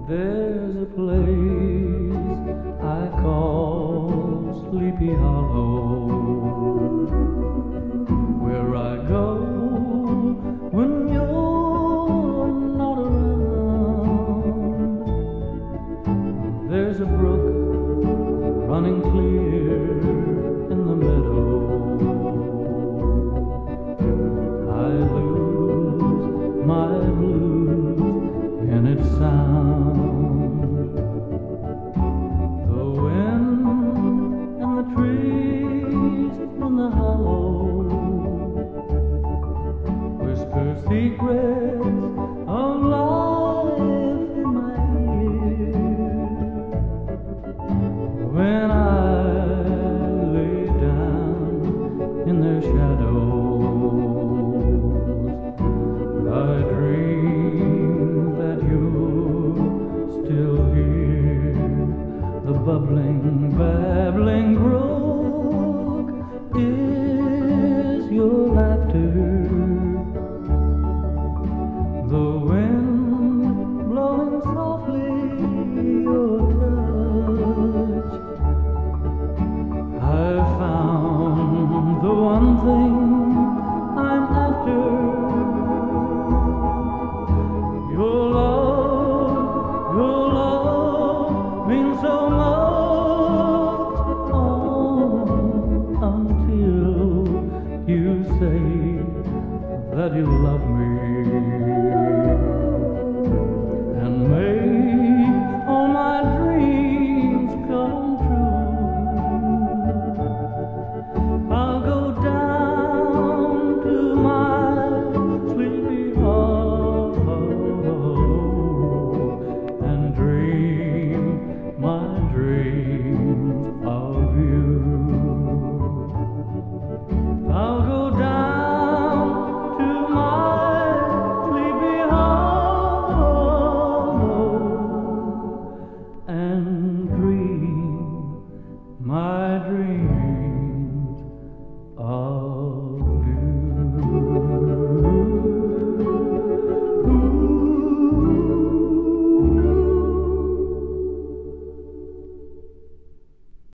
There's a place I call Sleepy Hollow, where I go when you're not around. There's a brook running clear in the meadow. I lose my blues in its sound. The wind and the trees in the hollow whisper secrets of life in my ear. When I lay down in their shadows, I dream that you're still here. The bubbling, babbling brook is your laughter. The wind blowing softly, your touch. I've found the one thing I'm after. Your love means so much. Oh, until you say that you love me.